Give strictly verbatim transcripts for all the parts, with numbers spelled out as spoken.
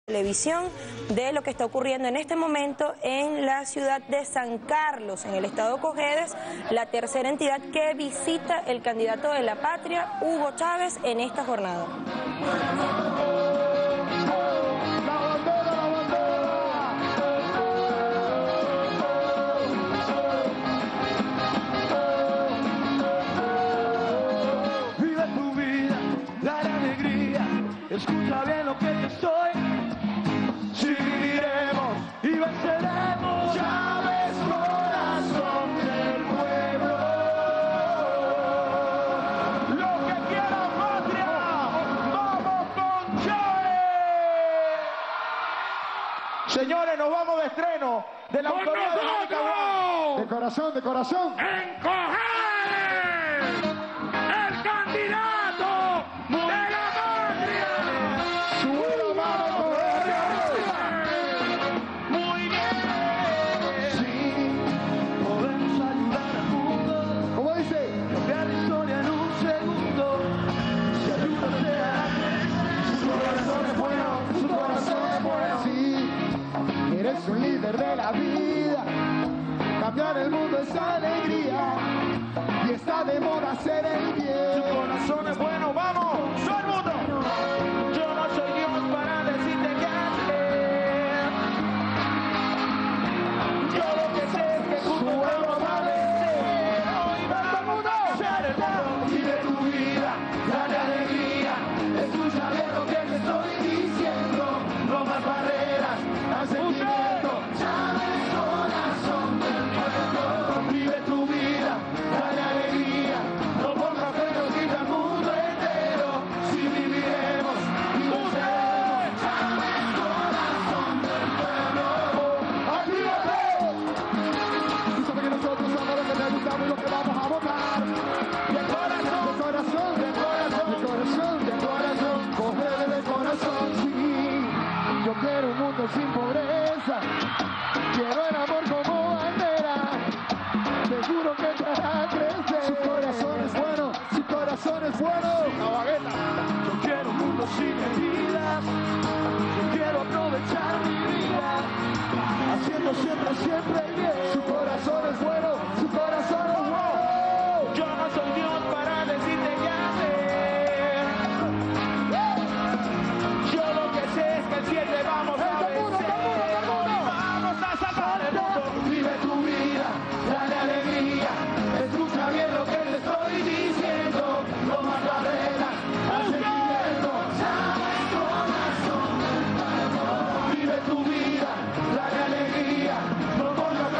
Televisión de lo que está ocurriendo en este momento en la ciudad de San Carlos, en el estado Cojedes, la tercera entidad que visita el candidato de la patria, Hugo Chávez, en esta jornada. Vive tu vida, dale alegría, escucha bien lo que te estoy. Seguiremos y venceremos. Chávez, corazón del pueblo. Lo que quiera patria, vamos con Chávez. Señores, nos vamos de estreno de la autoridad de Mónica Guau. De corazón, de corazón. En Cojedes, el candidato de la patria. Sube la mano, Cojedes. Muy bien. Sí, podemos ayudar al mundo. ¿Cómo dice? Cambiar la historia en un segundo. Si ayuda se hará crecer. Su corazón es bueno, su corazón es bueno. Sí, eres un líder de la vida. Cambiar el mundo es alegría. Y está de moda hacer el bien. Su corazón es bueno, vamos, todo el mundo. Yo no soy Dios para decirte qué hacer. Yo lo que sé es que juntos vamos a vencer. Hoy vamos a hacer el mundo. Vive tu vida, dale alegría. Escucha bien lo que te estoy diciendo. No más barreras, al sentimiento. Chávez, corazón del pueblo. Vive tu vida, dale alegría. No pongas frenos, grita al mundo entero. Si viviremos y venceremos. Chávez, corazón del pueblo. ¡Actívate! Tú sabes que nosotros somos los que te gustamos y los que vamos a votar. De corazón, De corazón, de corazón, de corazón, de corazón. Cojedes de corazón, sí. Yo quiero un mundo sin pobreza. Quiero el amor como bandera. Seguro que te hará crecer. Su corazón es bueno, su corazón es bueno. Yo quiero un mundo sin heridas. Yo quiero aprovechar mi vida, haciendo siempre, siempre bien. Su corazón es bueno, su corazón es bueno. Yo no soy Dios para decirte qué hacer. Yo lo que sé es que el siete vamos a vencer. Vamos a salvar el mundo. Vive tu vida, dale alegría. Escucha bien lo que te estoy diciendo. No más barreras, al sentimiento. Chávez, corazón del pueblo. Vive tu vida, dale alegría. No pongas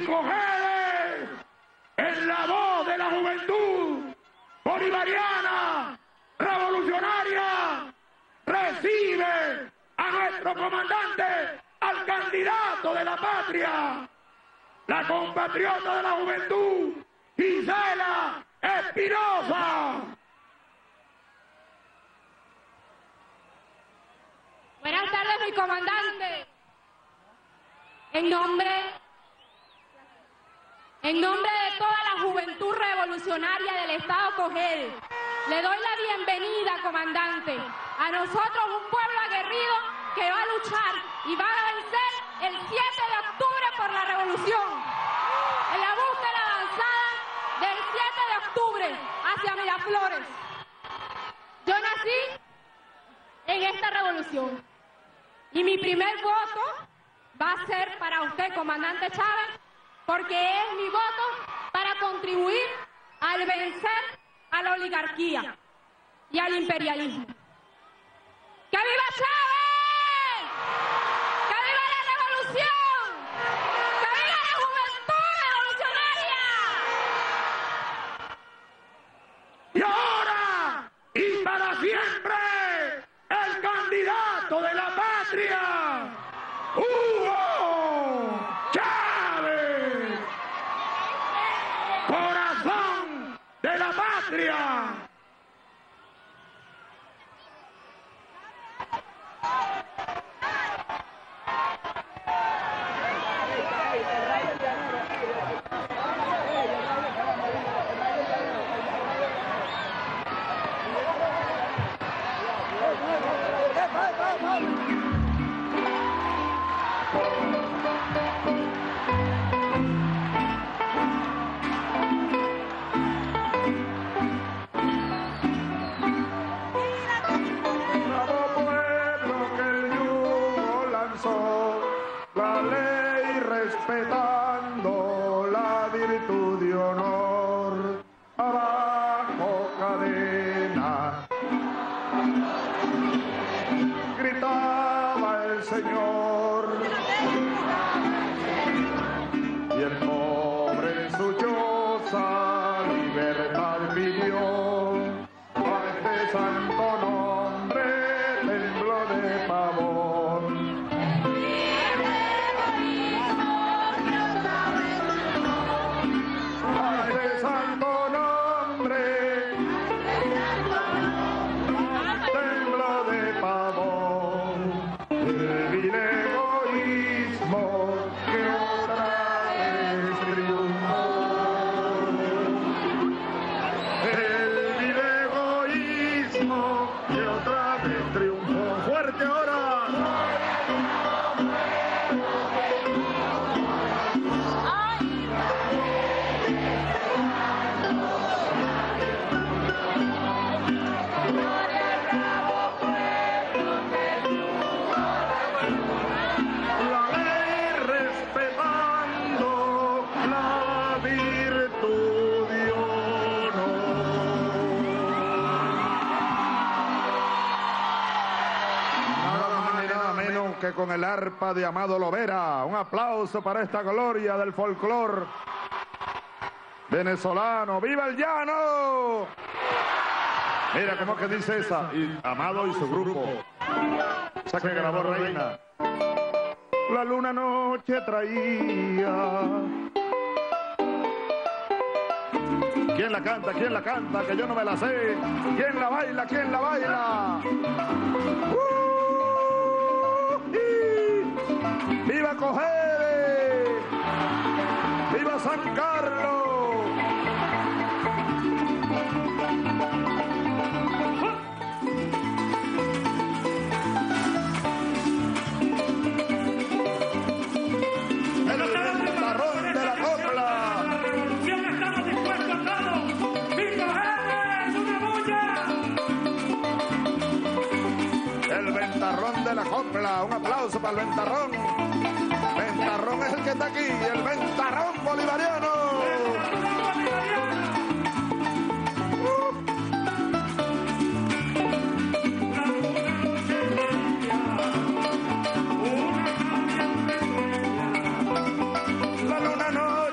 Cojedes, en la voz de la juventud bolivariana, revolucionaria, recibe a nuestro comandante, al candidato de la patria, la compatriota de la juventud, Gisela Espinosa. Buenas tardes, mi comandante. En nombre, en nombre de toda la juventud revolucionaria del Estado Cojedes, le doy la bienvenida, comandante, a nosotros, un pueblo aguerrido que va a luchar y va a vencer el siete de octubre por la revolución, en la búsqueda avanzada del siete de octubre hacia Miraflores. Yo nací en esta revolución y mi primer voto va a ser para usted, comandante Chávez, porque es mi voto para contribuir al vencer a la oligarquía y al imperialismo. ¡Que viva Chávez! ¡Que viva la revolución! ¡Que viva la juventud revolucionaria! Y ahora, y para siempre, el candidato de la patria, Hugo Chávez, corazón de la patria. La ley respetando la virtud y honor, abajo cadena, gritaba el Señor, y el pobre en su choza libertad pidió, a este santo nombre tembló de pavor. Que con el arpa de Amado Lovera, un aplauso para esta gloria del folclor venezolano. ¡Viva el llano! Mira cómo que dice esa, y Amado y su grupo, esa que grabó Reina. La luna noche traía. ¿Quién la canta? ¿Quién la canta? Que yo no me la sé. ¿Quién la baila? ¿Quién la baila? ¡Uh! ¡Viva Cojedes! ¡Viva San Carlos! El ventarrón de la copla. La revolución estamos dispuestos a todo. ¡Viva Cojedes! ¡Una bulla! El ventarrón de la copla. Un aplauso para el ventarrón. Ventarrón es el que está aquí, el ventarrón bolivariano. La luna no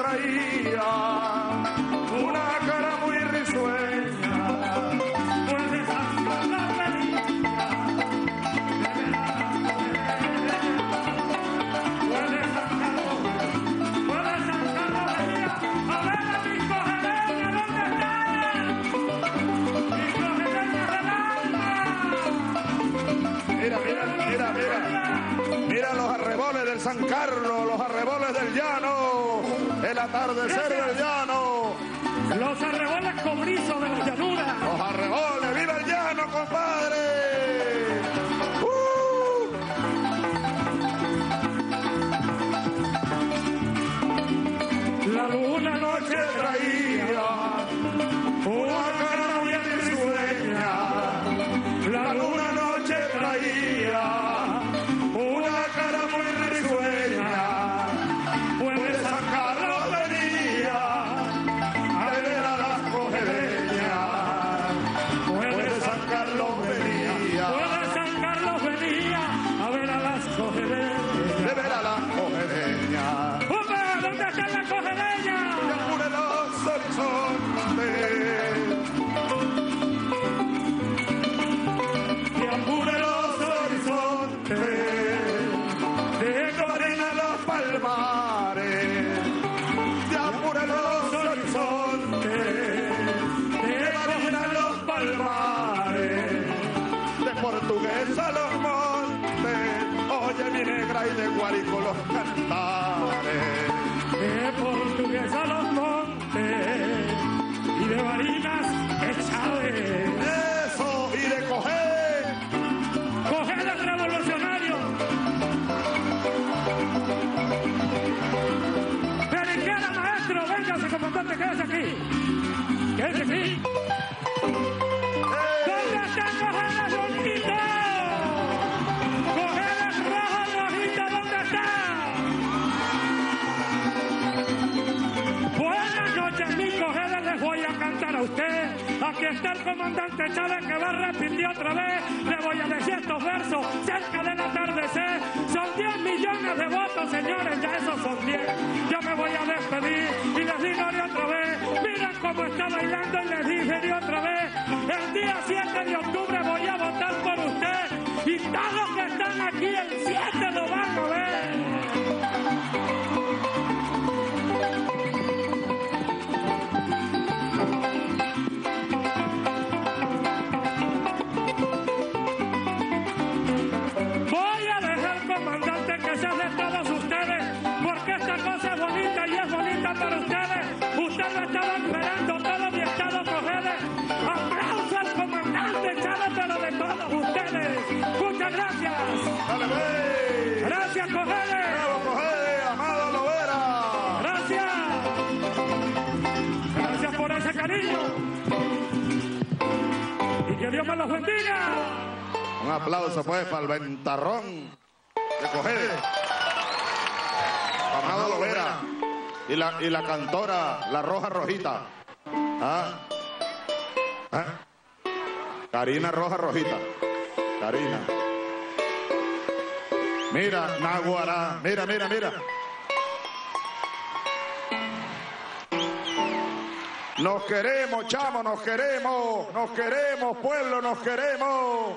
traía una cara muy risueña, pues de Santa la venía, pues de Santa la pues de Santa la venía, a ver a mis cogedeñas, ¿dónde están? Mis cogedeñas del alma. Mira, mira, mira, mira. Mira los arreboles del San Carlos, los arreboles del llano, el atardecer del llano. Los arreboles cobrizos de la llanura. Los arreboles, ¡viva el llano, compadre! ¡Uh! La luna noche traía una cara bien risueña. La luna noche traía una cara muy risueña, pues de San Carlos venía a ver a las cogedeñas, pues de San Carlos venía, pues de San Carlos venía a ver a las cogedeñas, de ver a las cogedeñas. ¡Hombre! ¿Dónde están las cogedeñas? De apure los horizontes, de apure los horizontes, palmares, de apure los horizontes, de marina los palmares, de portuguesa los montes, oye mi negra y de Guárico los cantares, de portuguesa los montes y de marinas echades, eso, y de coger, coger el revolucionario. Periquera, maestro, véngase, comandante, quédese aquí. Quédese aquí. ¿Dónde están cogeles bonitos? Cogeles rojos, rojitos, ¿dónde están? Buenas noches, mis cogeles, les voy a cantar a usted. Aquí está el comandante Chávez que va a repetir otra vez. Le voy a decir estos versos cerca del atardecer. Son diez millones de votos, señores, ya esos son diez. Yo me voy a despedir y les digo de otra vez. Miren cómo está bailando y les dije de otra vez. El día siete de octubre voy a votar por usted. Y todos los que están aquí el siete lo van a ver. Para ustedes, ustedes lo estaban esperando todo mi estado Cogeles. Aplauso al comandante Chávez, pero de todos ustedes. Muchas gracias. Dale, wey. Gracias, Cogeles. Bravo, Cogeles, Amado Lovera. Gracias. Gracias por ese cariño. Y que Dios me los bendiga. Un aplauso, pues, para el ventarrón de Cogeles. Amado Lovera. Y la, y la cantora, la Roja Rojita. ¿Ah? ¿Ah? Karina Roja Rojita. Karina. Mira, Naguará. Mira, mira, mira. Nos queremos, chamo, nos queremos. Nos queremos, pueblo, nos queremos.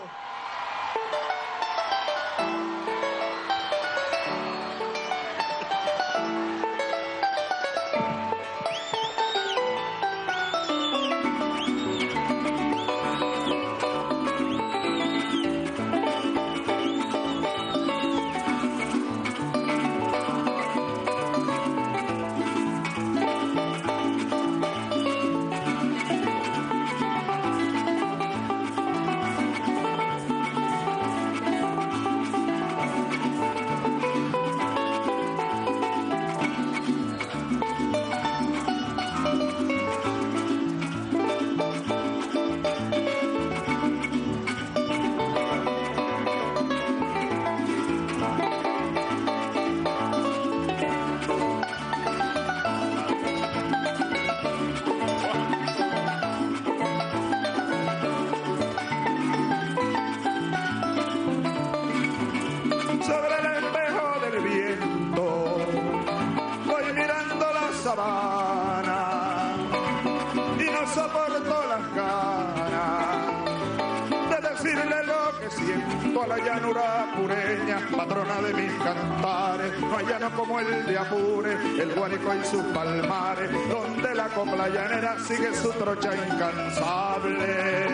sabana y no soporto las ganas de decirle lo que siento a la llanura pureña, patrona de mis cantares. No hay llano como el de Apure, el Guárico y sus palmares, donde la copla llanera sigue su trocha incansable.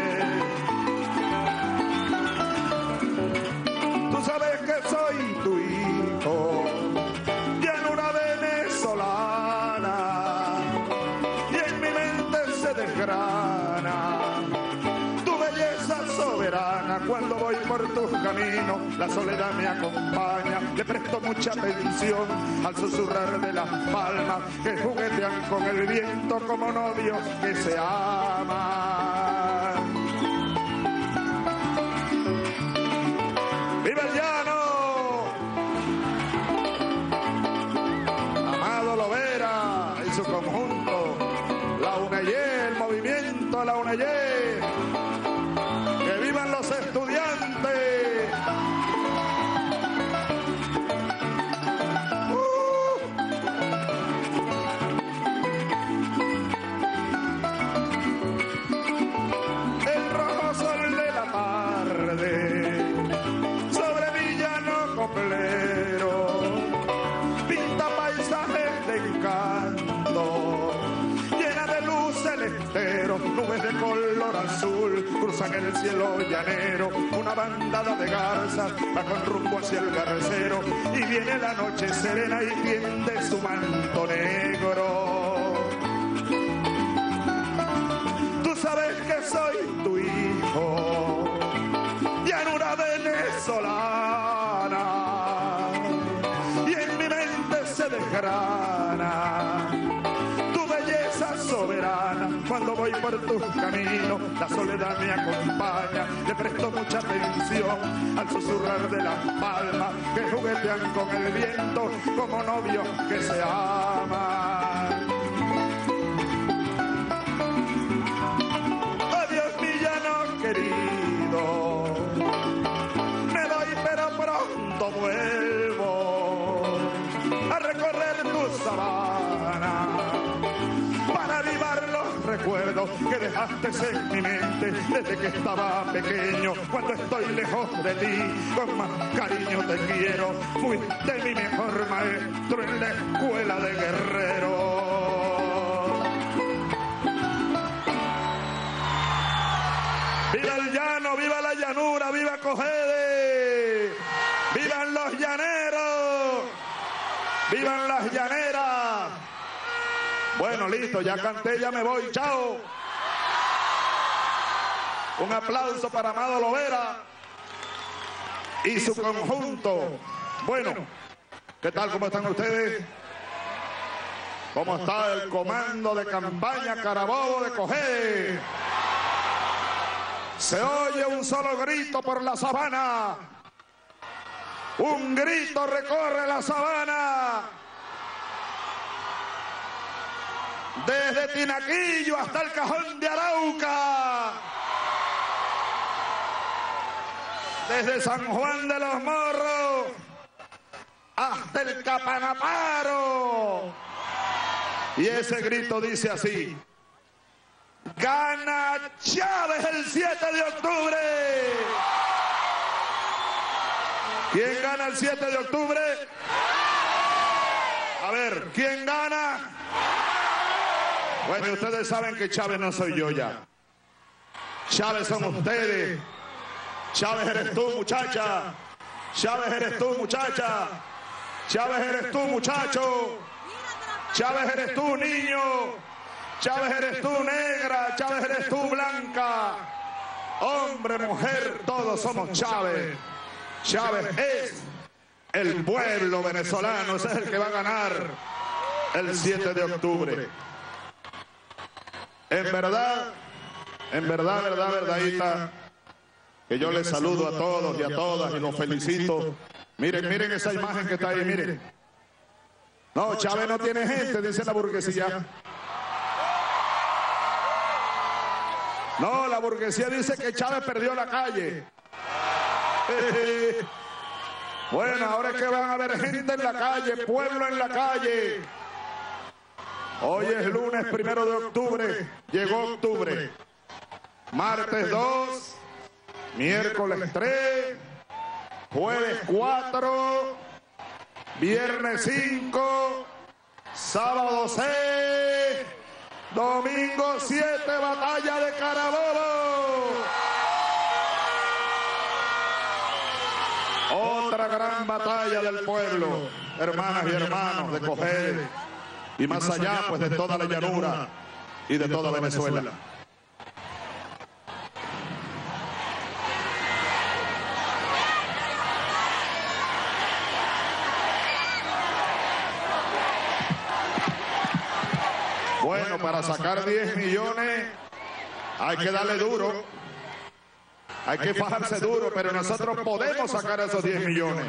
Tú sabes que soy tu hijo, llanura venezolana, y en mi mente se desgrana tu belleza soberana. Cuando voy por tus caminos, la soledad me acompaña, le presto mucha atención al susurrar de las palmas que juguetean con el viento como novios que se aman. ¡Viva el llano! Amado Lovera y su conjunto, la U N E Y E, el movimiento la U N E Y E. ¡Que vivan los estudiantes! ¡Uh! El rojo sol de la tarde coplero pinta paisajes de encanto, llena de luz celestero, nubes de color azul cruzan el cielo llanero, una bandada de garzas va con rumbo hacia el garcero, y viene la noche serena y tiende su manto negro. Tú sabes que soy tu hijo, llanura venezolana, y en mi mente se desgrana tu belleza soberana. Cuando voy por tus caminos, la soledad me acompaña, le presto mucha atención al susurrar de las palmas que juguetean con el viento como novios que se aman. Adiós mi llano querido, pero pronto vuelvo a recorrer tu sabana para avivar los recuerdos que dejaste en mi mente desde que estaba pequeño. Cuando estoy lejos de ti, con más cariño te quiero. Fuiste mi mejor maestro en la escuela de Guerrero. ¡Viva el llano, viva la llanura, viva Cogede! ¡Vivan los llaneros! ¡Vivan las llaneras! Bueno, listo, ya canté, ya me voy, chao. Un aplauso para Amado Lovera y su conjunto. Bueno, ¿qué tal? ¿Cómo están ustedes? ¿Cómo está el comando de campaña Carabobo de Cogede? Se oye un solo grito por la sabana. Un grito recorre la sabana. Desde Tinaquillo hasta el Cajón de Arauca. Desde San Juan de los Morros hasta el Capanaparo. Y ese grito dice así: ¡gana Chávez el siete de octubre! ¿Quién gana el siete de octubre? A ver, ¿quién gana? Bueno, ustedes saben que Chávez no soy yo ya. Chávez son ustedes. Chávez eres tú, muchacha. Chávez eres tú, muchacha. Chávez eres tú, muchacho. Chávez eres tú, niño. Chávez eres tú, negra. Chávez eres tú, blanca. Hombre, mujer, todos somos Chávez. Chávez es el pueblo venezolano. Ese es el que va a ganar el siete de octubre. En verdad, en verdad, verdad, verdadita, que yo les saludo a todos y a todas y los felicito. Miren, miren esa imagen que está ahí, miren. No, Chávez no tiene gente, dice la burguesía. No, la burguesía dice que Chávez perdió la calle. Bueno, ahora es que van a haber gente en la calle, pueblo en la calle. Hoy es lunes primero de octubre, llegó octubre. Martes dos, miércoles tres, jueves cuatro, viernes cinco, sábado seis, domingo siete, batalla de Carabobo. Otra gran batalla del pueblo, hermanas y hermanos de Cojedes, y más allá pues de toda la llanura y de toda Venezuela. Bueno, para sacar diez millones hay que darle duro, hay que fajarse duro, pero nosotros podemos sacar esos diez millones.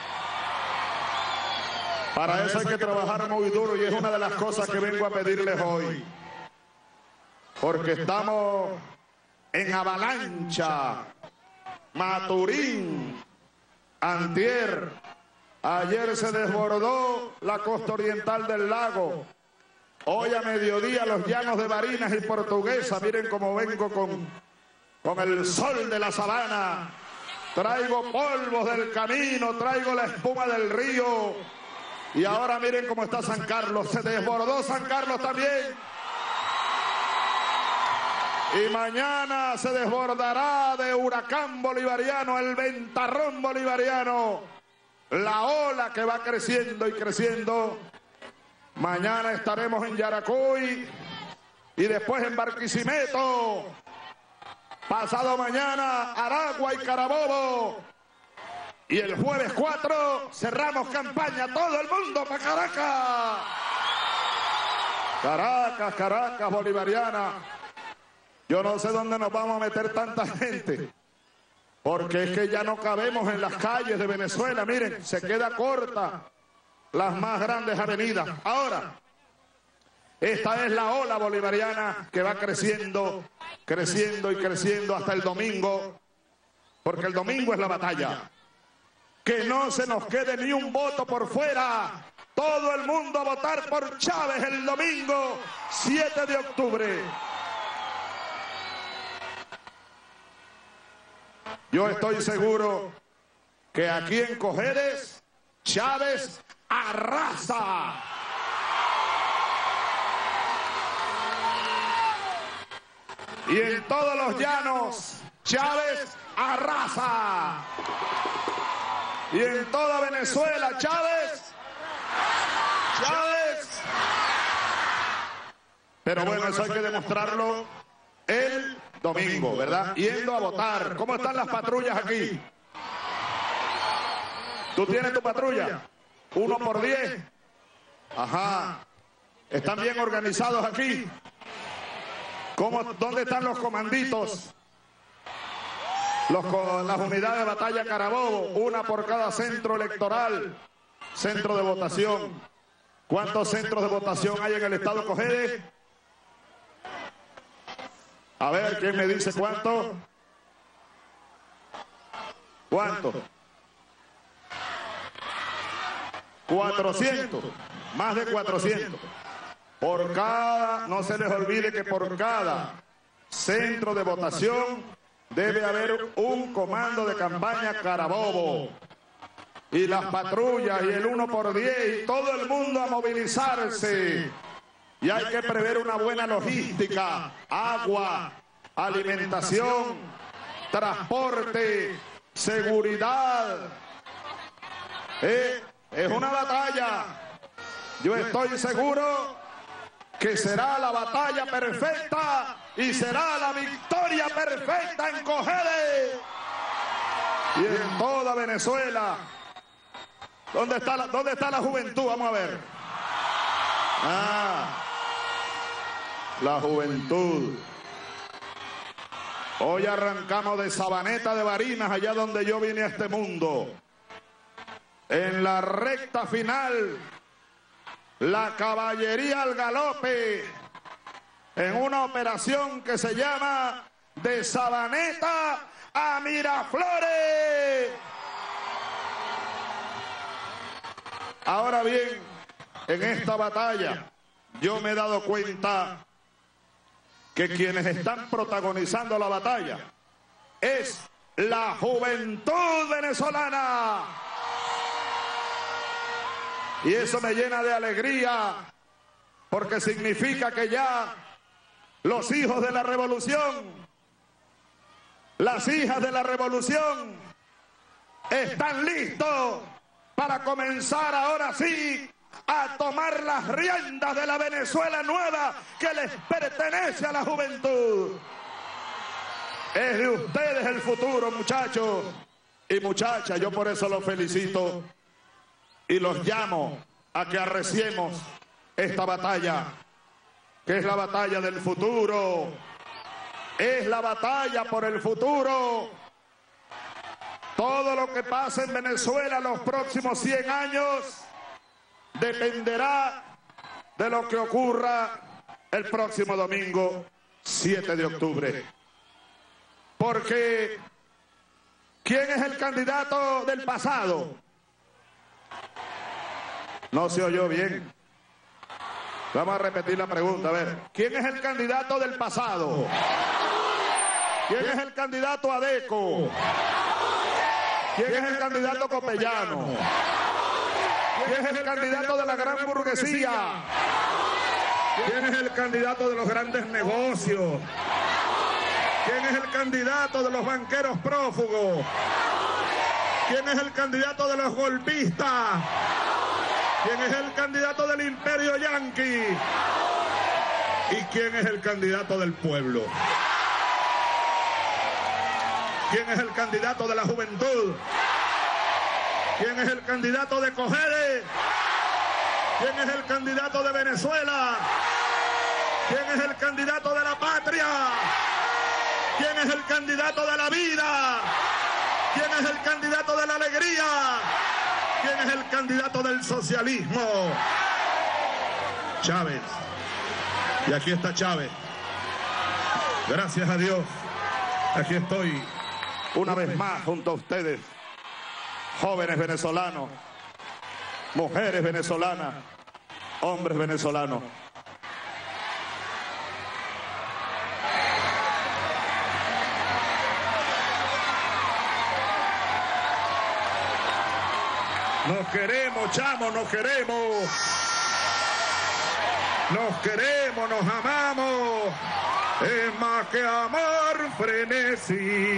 Para eso hay que trabajar muy duro y es una de las cosas que vengo a pedirles hoy. Porque estamos en Avalancha, Maturín, antier. Ayer se desbordó la costa oriental del lago. Hoy a mediodía los llanos de Barinas y Portuguesa. Miren cómo vengo con, con el sol de la sabana. Traigo polvos del camino, traigo la espuma del río. Y ahora miren cómo está San Carlos. Se desbordó San Carlos también. Y mañana se desbordará de huracán bolivariano, el ventarrón bolivariano. La ola que va creciendo y creciendo. Mañana estaremos en Yaracuy y después en Barquisimeto. Pasado mañana, Aragua y Carabobo. Y el jueves cuatro cerramos campaña, todo el mundo para Caracas. Caracas, Caracas bolivariana. Yo no sé dónde nos vamos a meter tanta gente, porque es que ya no cabemos en las calles de Venezuela. Miren, se queda corta las más grandes avenidas. Ahora, esta es la ola bolivariana que va creciendo, creciendo y creciendo hasta el domingo, porque el domingo es la batalla. Que no se nos quede ni un voto por fuera. Todo el mundo a votar por Chávez el domingo siete de octubre. Yo estoy seguro que aquí en Cojedes, Chávez arrasa. Y en todos los llanos, Chávez arrasa. Y en toda Venezuela, Chávez, Chávez. Pero bueno, eso hay que demostrarlo el domingo, ¿verdad? Yendo a votar. ¿Cómo están las patrullas aquí? ¿Tú tienes tu patrulla? ¿Uno por diez? Ajá. ¿Están bien organizados aquí? ¿Cómo, ¿Dónde están los comanditos? Los, las unidades de batalla Carabobo, una por cada centro electoral, centro de votación. ¿Cuántos centros de votación hay en el estado Cojedes? A ver, ¿quién me dice cuánto? ¿Cuánto? cuatrocientos, más de cuatrocientos. Por cada, no se les olvide que por cada centro de votación debe haber un comando de campaña Carabobo. Y las patrullas y el uno por diez y todo el mundo a movilizarse. Y hay que prever una buena logística, agua, alimentación, transporte, seguridad. Eh, es una batalla. Yo estoy seguro que será la batalla perfecta y será la victoria perfecta en Cojedes y en toda Venezuela. ¿Dónde está la, dónde está la juventud? Vamos a ver. Ah, la juventud. Hoy arrancamos de Sabaneta de Barinas, allá donde yo vine a este mundo. En la recta final, la caballería al galope, en una operación que se llama de Sabaneta a Miraflores. Ahora bien, en esta batalla yo me he dado cuenta que quienes están protagonizando la batalla es la juventud venezolana. Y eso me llena de alegría, porque significa que ya los hijos de la revolución, las hijas de la revolución, están listos para comenzar ahora sí a tomar las riendas de la Venezuela nueva que les pertenece a la juventud. Es de ustedes el futuro, muchachos y muchachas. Yo por eso los felicito y los llamo a que arreciemos esta batalla, que es la batalla del futuro. Es la batalla por el futuro. Todo lo que pase en Venezuela los próximos cien años dependerá de lo que ocurra el próximo domingo siete de octubre. Porque ¿quién es el candidato del pasado? No se oyó bien. Vamos a repetir la pregunta, a ver. ¿Quién es el candidato del pasado? ¿Quién es el candidato Adeco? ¿Quién es el candidato Copellano? ¿Quién es el candidato de la gran burguesía? ¿Quién es el candidato de los grandes negocios? ¿Quién es el candidato de los banqueros prófugos? ¿Quién es el candidato de los golpistas? ¿Quién es el candidato del imperio yanqui? ¿Y quién es el candidato del pueblo? ¿Quién es el candidato de la juventud? ¿Quién es el candidato de Cojedes? ¿Quién es el candidato de Venezuela? ¿Quién es el candidato de la patria? ¿Quién es el candidato de la vida? ¿Quién es el candidato de la alegría? ¿Quién es el candidato del socialismo? Chávez. Y aquí está Chávez. Gracias a Dios. Aquí estoy una vez más junto a ustedes, jóvenes venezolanos, mujeres venezolanas, hombres venezolanos. Nos queremos, chamo, nos queremos. Nos queremos, nos amamos. Es más que amor, frenesí.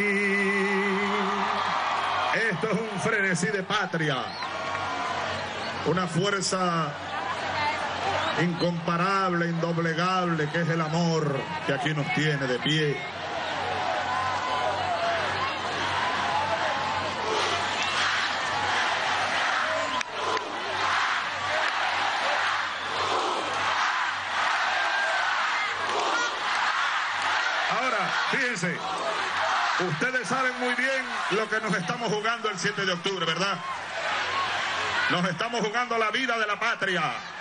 Esto es un frenesí de patria. Una fuerza incomparable, indoblegable, que es el amor que aquí nos tiene de pie. Fíjense, ustedes saben muy bien lo que nos estamos jugando el siete de octubre, ¿verdad? Nos estamos jugando la vida de la patria.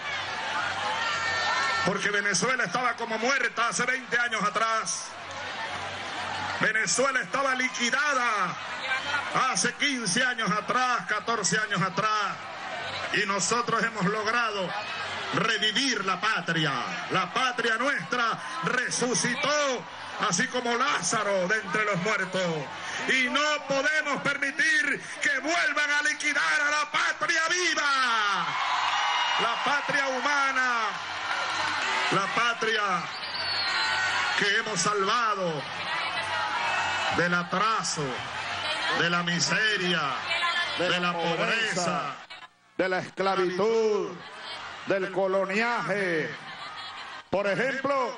Porque Venezuela estaba como muerta hace veinte años atrás. Venezuela estaba liquidada hace quince años atrás, catorce años atrás. Y nosotros hemos logrado revivir la patria. La patria nuestra resucitó, así como Lázaro de entre los muertos. Y no podemos permitir que vuelvan a liquidar a la patria viva, la patria humana, la patria que hemos salvado del atraso, de la miseria, de la pobreza, de la esclavitud, del coloniaje. Por ejemplo,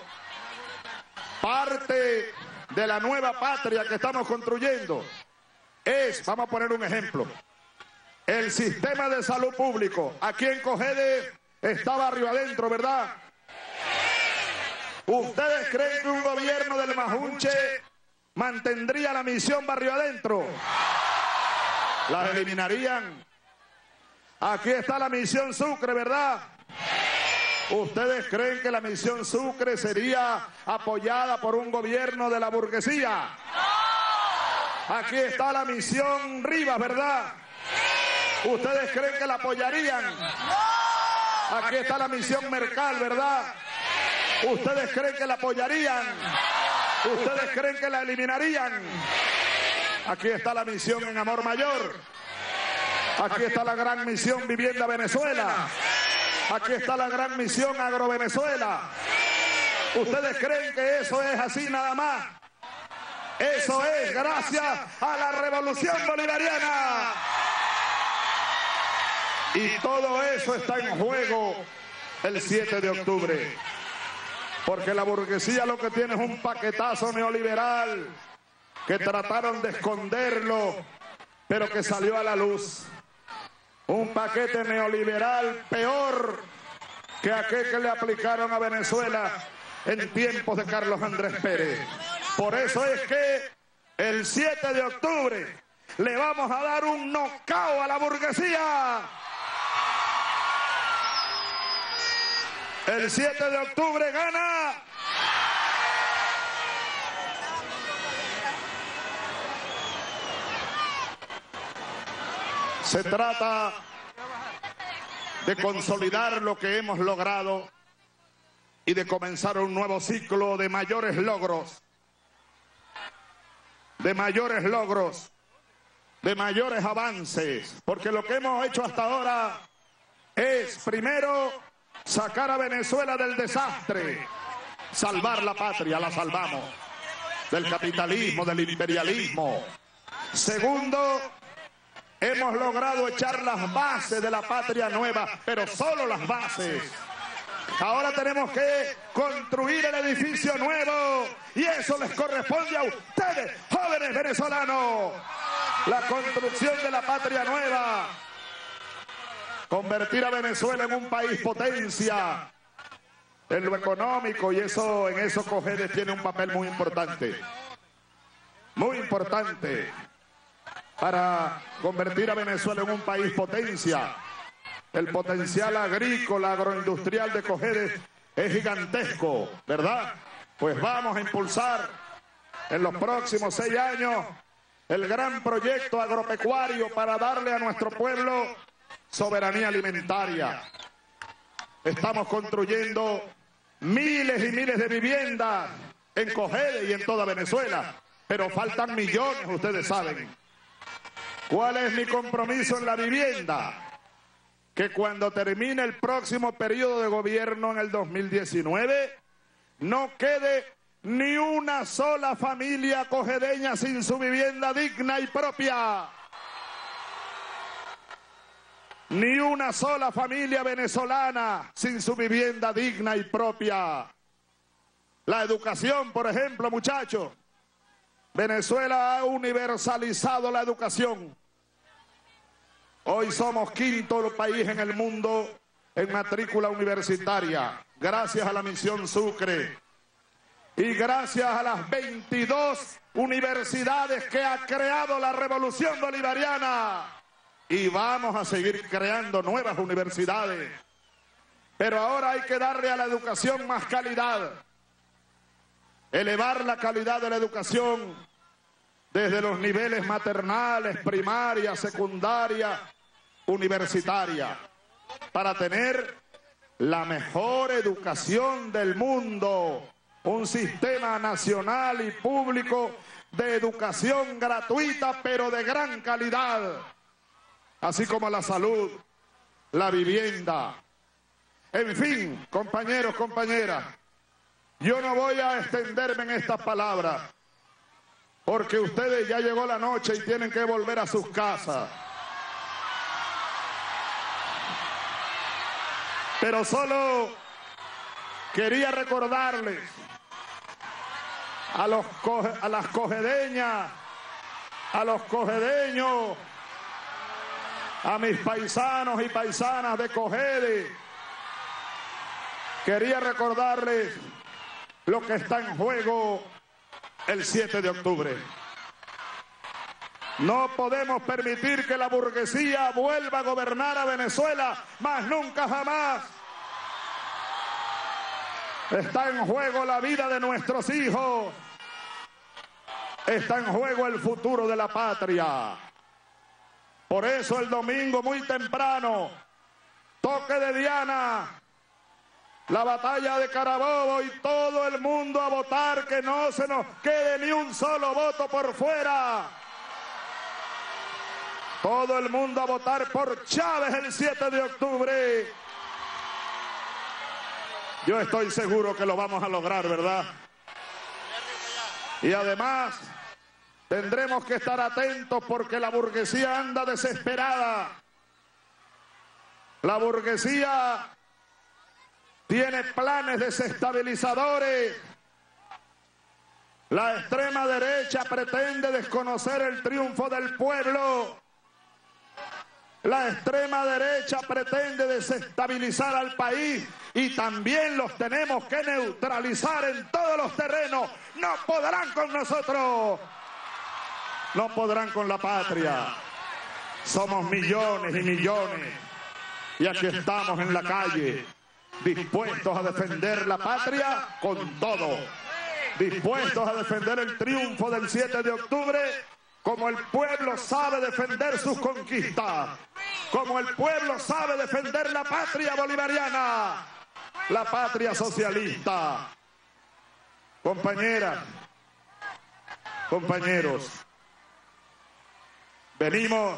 parte de la nueva patria que estamos construyendo es, vamos a poner un ejemplo, el sistema de salud público. Aquí en Cojedes estaba arriba adentro, ¿verdad? ¿Ustedes creen que un gobierno del Majunche mantendría la misión barrio adentro? Las eliminarían. Aquí está la misión Sucre, ¿verdad? ¿Ustedes creen que la misión Sucre sería apoyada por un gobierno de la burguesía? Aquí está la misión Rivas, ¿verdad? ¿Ustedes creen que la apoyarían? Aquí está la misión Mercal, ¿verdad? ¿Ustedes creen que la apoyarían? ¿Ustedes creen que la eliminarían? Aquí está la misión en Amor Mayor. Aquí está la gran misión Vivienda Venezuela. Aquí está la gran misión Agro Venezuela. ¿Ustedes creen que eso es así nada más? Eso es gracias a la Revolución Bolivariana. Y todo eso está en juego el siete de octubre. Porque la burguesía lo que tiene es un paquetazo neoliberal que trataron de esconderlo, pero que salió a la luz. Un paquete neoliberal peor que aquel que le aplicaron a Venezuela en tiempos de Carlos Andrés Pérez. Por eso es que el siete de octubre le vamos a dar un knockout a la burguesía. El siete de octubre gana se trata de consolidar lo que hemos logrado y de comenzar un nuevo ciclo de mayores logros, de mayores logros, de mayores avances, porque lo que hemos hecho hasta ahora es, primero, sacar a Venezuela del desastre, salvar la patria, la salvamos, del capitalismo, del imperialismo. Segundo, hemos logrado echar las bases de la patria nueva, pero solo las bases. Ahora tenemos que construir el edificio nuevo y eso les corresponde a ustedes, jóvenes venezolanos. La construcción de la patria nueva. Convertir a Venezuela en un país potencia en lo económico, y eso en eso Cojedes tiene un papel muy importante. Muy importante para convertir a Venezuela en un país potencia. El potencial agrícola, agroindustrial de Cojedes es gigantesco, ¿verdad? Pues vamos a impulsar en los próximos seis años el gran proyecto agropecuario para darle a nuestro pueblo soberanía alimentaria. Estamos construyendo miles y miles de viviendas en Cojedes y en toda Venezuela, pero faltan millones, ustedes saben. ¿Cuál es mi compromiso en la vivienda? Que cuando termine el próximo periodo de gobierno en el dos mil diecinueve, no quede ni una sola familia cojedeña sin su vivienda digna y propia. Ni una sola familia venezolana sin su vivienda digna y propia. La educación, por ejemplo, muchachos. Venezuela ha universalizado la educación. Hoy somos quinto país en el mundo en matrícula universitaria, gracias a la misión Sucre y gracias a las veintidós universidades que ha creado la Revolución Bolivariana. Y vamos a seguir creando nuevas universidades. Pero ahora hay que darle a la educación más calidad. Elevar la calidad de la educación desde los niveles maternales, primaria, secundaria, universitaria, para tener la mejor educación del mundo, un sistema nacional y público de educación gratuita, pero de gran calidad, así como la salud, la vivienda. En fin, compañeros, compañeras, yo no voy a extenderme en estas palabras, porque ustedes ya llegó la noche y tienen que volver a sus casas. Pero solo quería recordarles a, los, a las cojedeñas, a los cojedeños, a mis paisanos y paisanas de Cojedes, quería recordarles lo que está en juego el siete de octubre. No podemos permitir que la burguesía vuelva a gobernar a Venezuela, más nunca jamás. Está en juego la vida de nuestros hijos. Está en juego el futuro de la patria. Por eso el domingo muy temprano toque de Diana, la batalla de Carabobo y todo el mundo a votar, que no se nos quede ni un solo voto por fuera. Todo el mundo a votar por Chávez el siete de octubre. Yo estoy seguro que lo vamos a lograr, ¿verdad? Y además tendremos que estar atentos porque la burguesía anda desesperada. La burguesía tiene planes desestabilizadores. La extrema derecha pretende desconocer el triunfo del pueblo. La extrema derecha pretende desestabilizar al país y también los tenemos que neutralizar en todos los terrenos. No podrán con nosotros. No podrán con la patria. Somos millones y millones. Y aquí estamos en la calle, dispuestos a defender la patria con todo. Dispuestos a defender el triunfo del siete de octubre, como el pueblo sabe defender sus conquistas. Como el pueblo sabe defender la patria bolivariana, la patria socialista. Compañeras, compañeros, venimos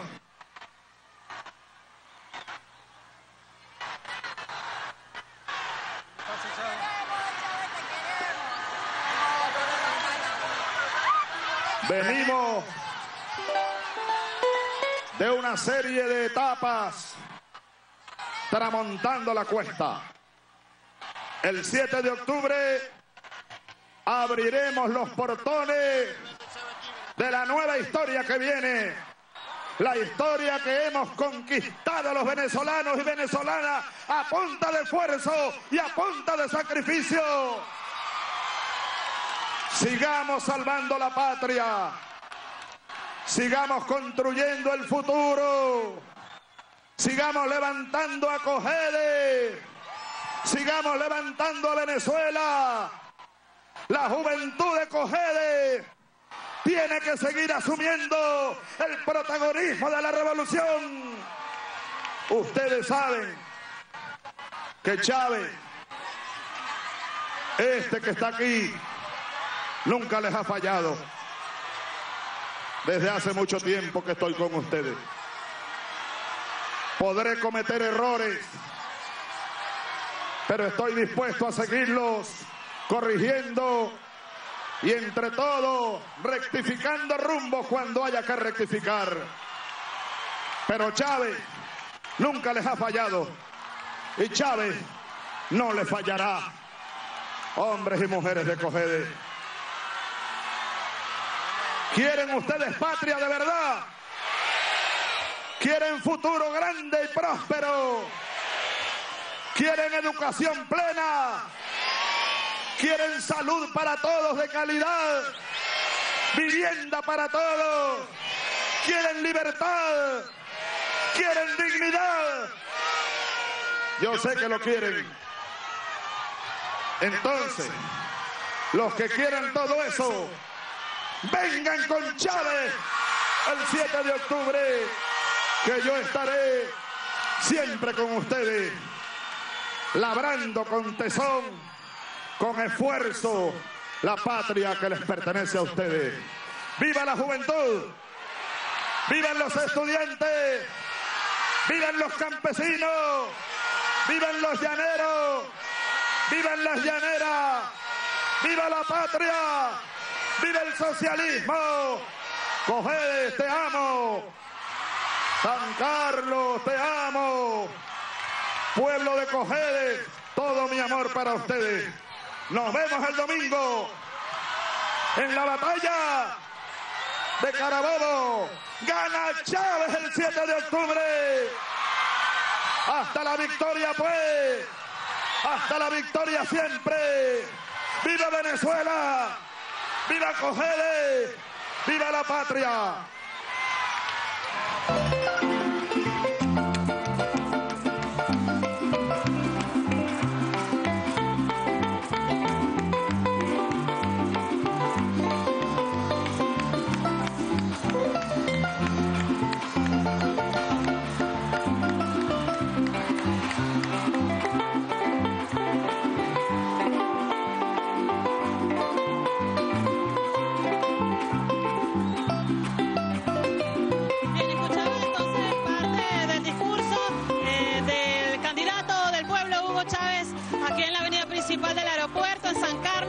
Venimos de una serie de etapas tramontando la cuesta. El siete de octubre abriremos los portones de la nueva historia que viene. La historia que hemos conquistado los venezolanos y venezolanas a punta de esfuerzo y a punta de sacrificio. Sigamos salvando la patria. Sigamos construyendo el futuro. Sigamos levantando a Cogede. Sigamos levantando a Venezuela. La juventud de Cogede tiene que seguir asumiendo el protagonismo de la revolución. Ustedes saben que Chávez, este que está aquí, nunca les ha fallado. Desde hace mucho tiempo que estoy con ustedes. Podré cometer errores, pero estoy dispuesto a seguirlos corrigiendo y entre todos rectificando rumbo cuando haya que rectificar. Pero Chávez nunca les ha fallado y Chávez no les fallará. Hombres y mujeres de Cogede, ¿quieren ustedes patria de verdad? ¿Quieren futuro grande y próspero? ¿Quieren educación plena? ¿Quieren salud para todos de calidad? ¿Vivienda para todos? ¿Quieren libertad? ¿Quieren dignidad? Yo sé que lo quieren. Entonces, los que quieran todo eso, vengan con Chávez el siete de octubre, que yo estaré siempre con ustedes, labrando con tesón, con esfuerzo, la patria que les pertenece a ustedes. ¡Viva la juventud! ¡Vivan los estudiantes! ¡Vivan los campesinos! ¡Vivan los llaneros! ¡Vivan las llaneras! ¡Viva la patria! ¡Viva el socialismo! Cogede, te amo. San Carlos, te amo. Pueblo de Cogede, todo mi amor para ustedes. Nos vemos el domingo en la batalla de Carabobo. Gana Chávez el siete de octubre. Hasta la victoria, pues. Hasta la victoria siempre. ¡Viva Venezuela! ¡Viva Cogede! ¡Viva la patria!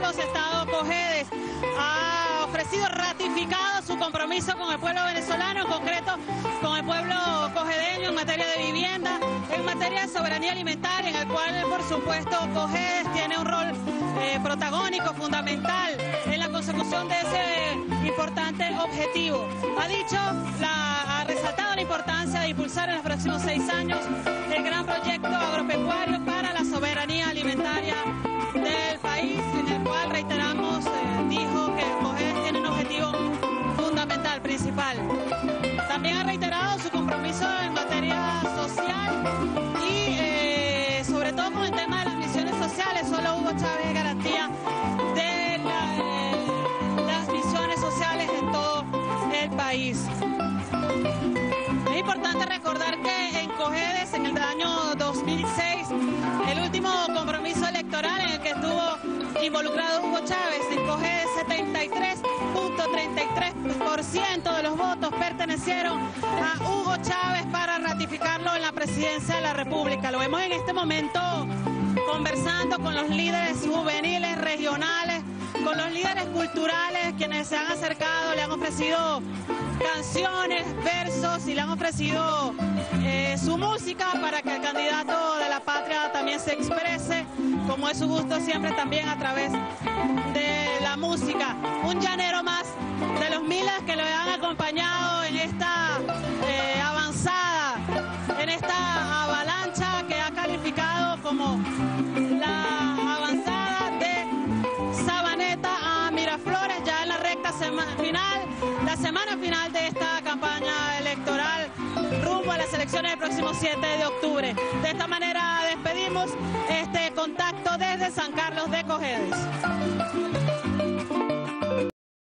Santos, Estado Cojedes, ha ofrecido, ratificado su compromiso con el pueblo venezolano, en concreto con el pueblo cojedeño en materia de vivienda, en materia de soberanía alimentaria, en el cual, por supuesto, Cojedes tiene un rol eh, protagónico, fundamental, en la consecución de ese importante objetivo. Ha dicho, la, ha resaltado la importancia de impulsar en los próximos seis años el gran proyecto agropecuario para la soberanía alimentaria del país, en el cual, reiteramos, eh, dijo que Cojedes tiene un objetivo fundamental, principal. También ha reiterado su compromiso en materia social y eh, sobre todo con el tema de las misiones sociales. Solo Hugo Chávez es garantía de la, eh, las misiones sociales en todo el país. Es importante recordar que en Cojedes, en el año dos mil seis, el último compromiso electoral en el que estuvo involucrado Hugo Chávez, en Cojedes setenta y tres punto treinta y tres por ciento de los votos pertenecieron a Hugo Chávez para ratificarlo en la presidencia de la República. Lo vemos en este momento conversando con los líderes juveniles regionales, con los líderes culturales, quienes se han acercado, le han ofrecido canciones, versos y le han ofrecido eh, su música para que el candidato de la patria también se exprese, como es su gusto siempre, también a través de la música. Un llanero más de los miles que lo han acompañado en esta eh, avanzada, en esta avalancha que ha calificado como la avanzada de Sabaneta a Miraflores, ya en la recta semana final, la semana final de esta campaña electoral rumbo a las elecciones del próximo siete de octubre. De esta manera despedimos este contacto desde San Carlos de Cojedes.